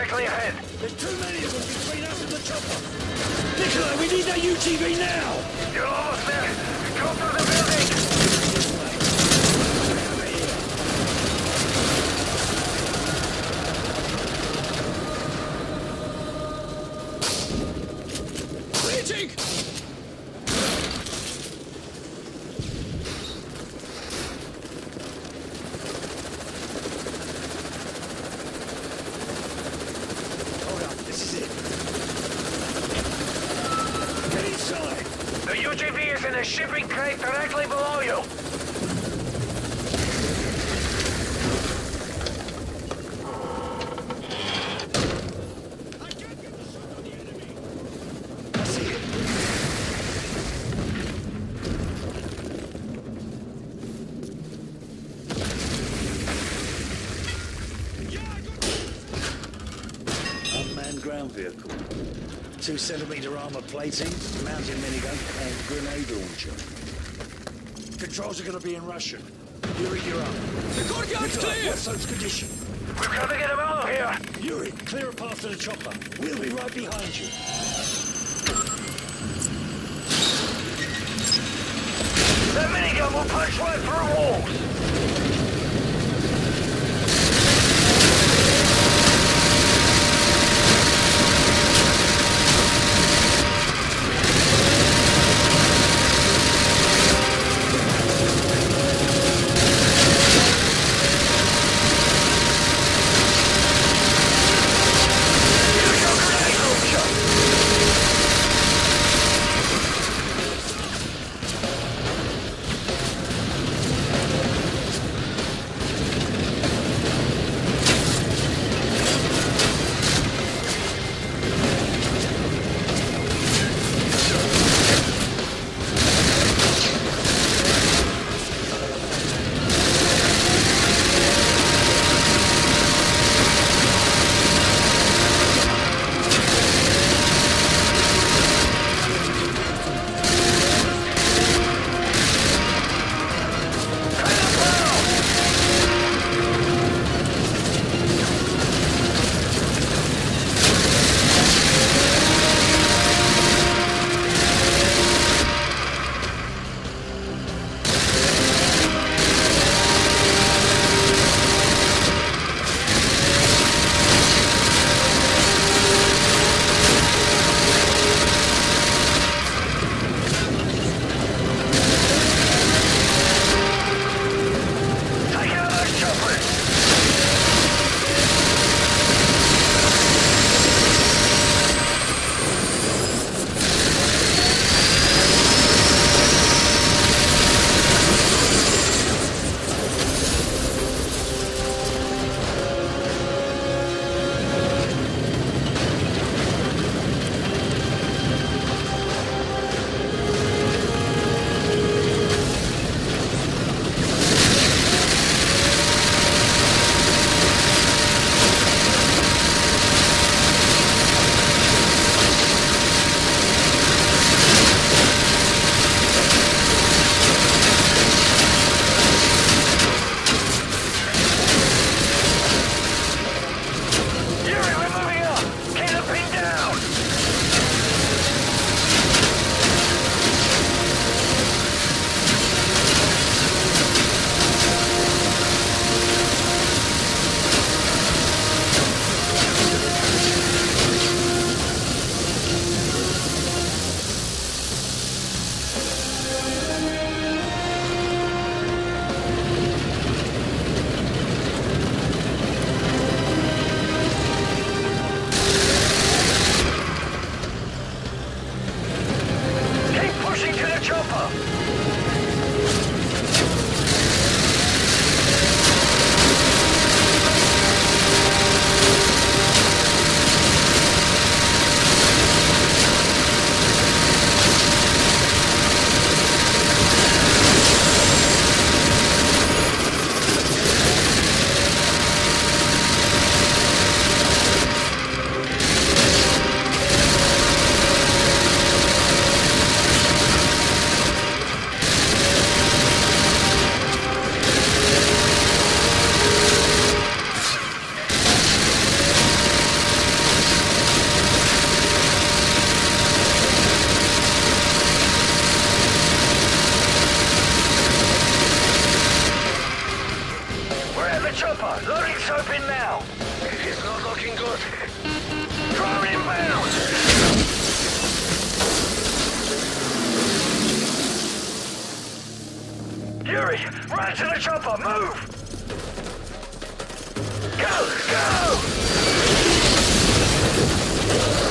directly ahead. There's too many of them between us and the chopper. Nikolai, we need that UTV now! You're almost there. Go through the building. Bleeding! Hold up, this is it. Get inside! The UGV is in a shipping crate directly below you. I can't get the shot on the enemy! I see it. Yeah, I got it! Unmanned ground vehicle. 2-centimeter armor plating, mounted minigun, and grenade launcher. Controls are going to be in Russian. Yuri, you're up. The courtyard's clear! What's those condition? We've got to get him out of here. Yuri, clear a path to the chopper. We'll be right behind you. That minigun will punch right through walls. Use your grenade launcher. Boys, run to the chopper, move! Go, go!